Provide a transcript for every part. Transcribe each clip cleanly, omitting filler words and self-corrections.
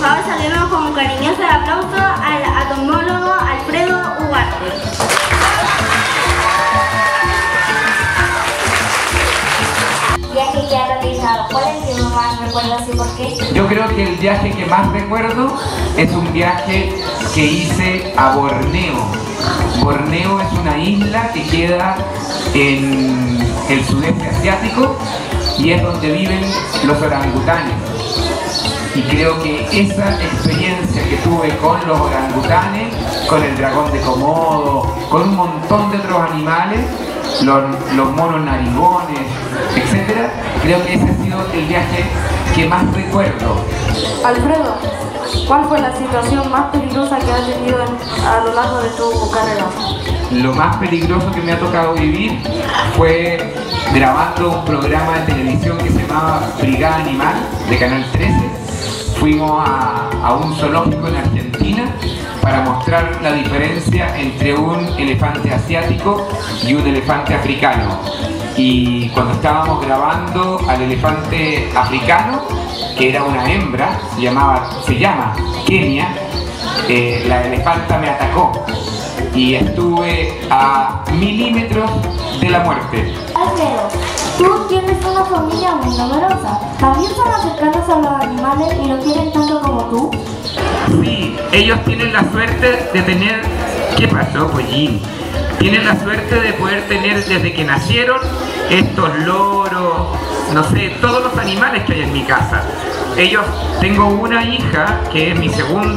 Ahora saludos con un cariñoso aplauso al atomólogo Alfredo Ugarte. ¿Viaje que ha realizado? ¿Cuál es el que más recuerdas y por qué? Yo creo que el viaje que más recuerdo es un viaje que hice a Borneo. Borneo es una isla que queda en el sudeste asiático y es donde viven los orangutanes. Y creo que esa experiencia que tuve con los orangutanes, con el dragón de Komodo, con un montón de otros animales, los monos narigones, etc., creo que ese ha sido el viaje que más recuerdo. Alfredo, ¿cuál fue la situación más peligrosa que has tenido a lo largo de tu carrera? Lo más peligroso que me ha tocado vivir fue grabando un programa de televisión que se llamaba Brigada Animal, de Canal 13. Fuimos a un zoológico en Argentina para mostrar la diferencia entre un elefante asiático y un elefante africano. Y cuando estábamos grabando al elefante africano, que era una hembra, se llama Kenia, la elefanta me atacó y estuve a milímetros de la muerte. Alfredo, tú tienes una familia muy numerosa. ¿También son acercanos a los animales y los quieren tanto como tú? Sí, ellos tienen la suerte de tener... ¿Qué pasó, Pollín? Tienen la suerte de poder tener desde que nacieron estos loros, no sé, todos los animales que hay en mi casa. Tengo una hija que es la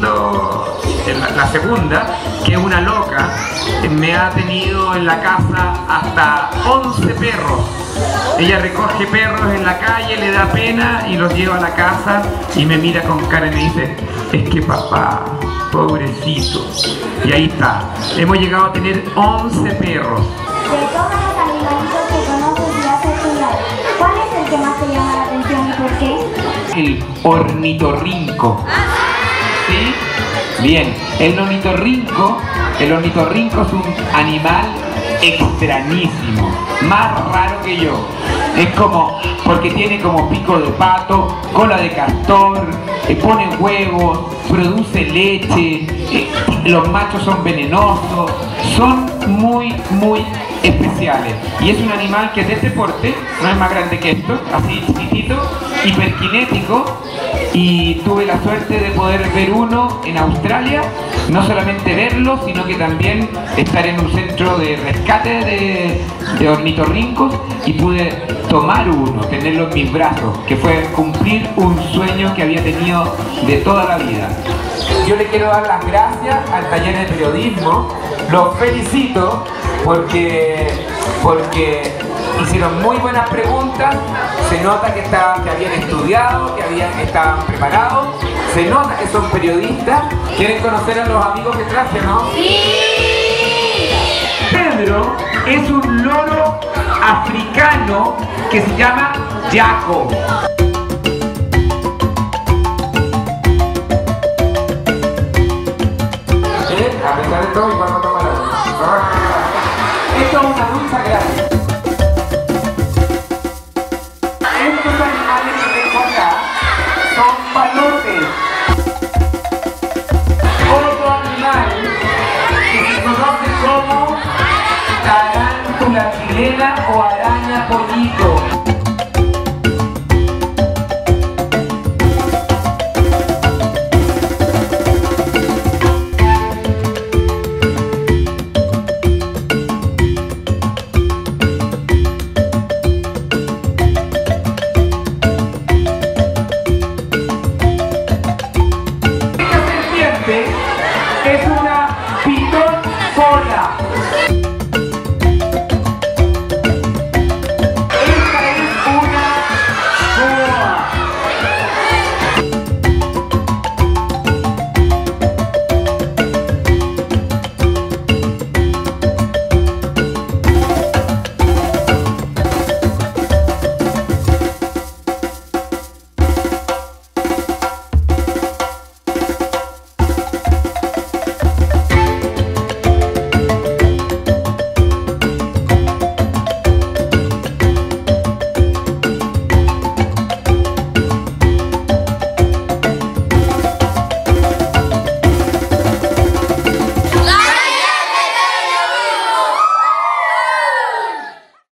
segunda, que es una loca, me ha tenido en la casa hasta 11 perros. Ella recoge perros en la calle, le da pena y los lleva a la casa y me mira con cara y me dice, es que papá, pobrecito. Y ahí está, hemos llegado a tener 11 perros. De todos los animalitos que conoces y has estudiado, ¿cuál es el que más te llama la atención y por qué? El ornitorrinco. ¿Sí? Bien, el ornitorrinco es un animal extrañísimo, más raro que yo. Es como, porque tiene como pico de pato, cola de castor, pone huevos, produce leche, los machos son venenosos, son muy especiales. Y es un animal que es de este porte, no es más grande que esto, así chiquitito, hiperkinético, y tuve la suerte de poder ver uno en Australia, no solamente verlo, sino que también estar en un centro de rescate de ornitorrincos y pude tomar uno, tenerlo en mis brazos, que fue cumplir un sueño que había tenido de toda la vida. Yo le quiero dar las gracias al taller de periodismo, los felicito porque hicieron muy buenas preguntas, se nota que habían estudiado, que estaban preparados, se nota que son periodistas. ¿Quieren conocer a los amigos que traje, no? ¡Sí! Pedro es un loro africano que se llama Jaco. A pesar de todo, igual no toma la luz. Esto es una luz sagrada. Estos animales que tengo acá son palotes. Otro animal que se conoce como tarántula chilena o araña pollito.